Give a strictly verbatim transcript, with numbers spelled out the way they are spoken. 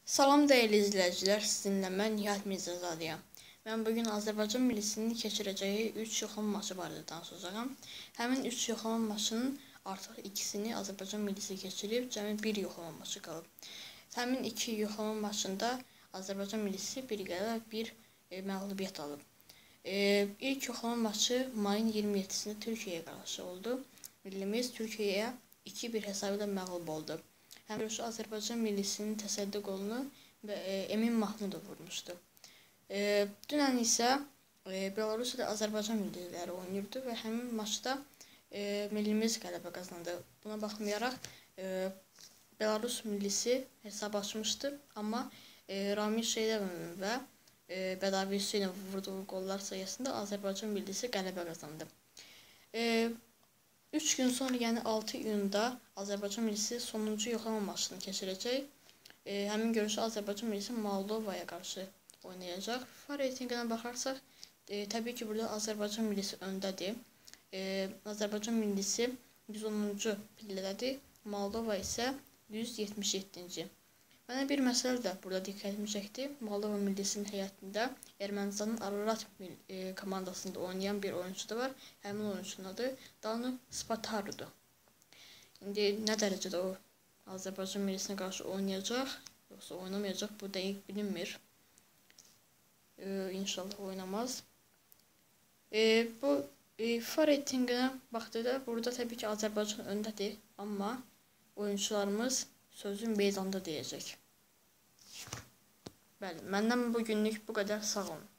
Salam değerli izləyicilər, sizinlə mən Nihat Mirzazadıyam. Mən bugün Azərbaycan millisinin keçirəcəyi üç yoxlama maçı barədə danışacağam. Həmin üç yoxlama maçının artıq ikisini Azərbaycan millisi keçirib, cəmi bir yoxlama maçı qalıb. Həmin iki yoxlama maçında Azərbaycan millisi bir qələbə, bir e, məğlubiyyət alıb. E, ilk yoxlama maçı mayın iyirmi yeddisində Türkiyəyə qarşı oldu. Millimiz Türkiyəyə iki bir hesabı ilə məğlub oldu. Həm görüşü Azərbaycan millisinin təsəddi qolunu və e, Emin Mahmudov vurmuşdu. E, dünən isə e, Belarusiyada Azərbaycan milliləri oynayırdı və həmin maçda e, millimiz qələbə qazandı. Buna baxmayaraq e, Belarus millisi hesab açmışdı, amma e, Ramil Şeydəvin və e, Bədavi Hüseynov vurduğu qollar sayəsində Azərbaycan millisi qələbə qazandı. E, üç gün sonra, yəni altı iyunda Azərbaycan millisi sonuncu yoxlama maçını keçirəcək. E, həmin görüşü Azərbaycan millisi Moldovaya qarşı oynayacaq. FIFA reytinginə baxarsaq, e, təbii ki, burada Azərbaycan millisi öndədir. E, Azərbaycan millisi yüz onuncu pillədədir, Moldova isə yüz yetmiş yeddinci. Mənə bir məsələ də burada diqqətimi çəkdi. Moldova millisinin heyətində Ermənistanın Ararat e, komandasında oynayan bir oyuncu da var. Həmin oyuncunun adı Danu Spatarudur. İndi nə dərəcədə o Azərbaycan millisinə qarşı oynayacaq, yoxsa oynamayacaq, bu dəqiq bilinmir. E, İnşallah oynamaz. E, bu e, FIFA reytinginə baxdıqda burada təbii ki, Azərbaycan öndədir, amma oyuncularımız sözün meydanda deyəcək. Bəli, məndən bugünlük bu qədər, sağ olun.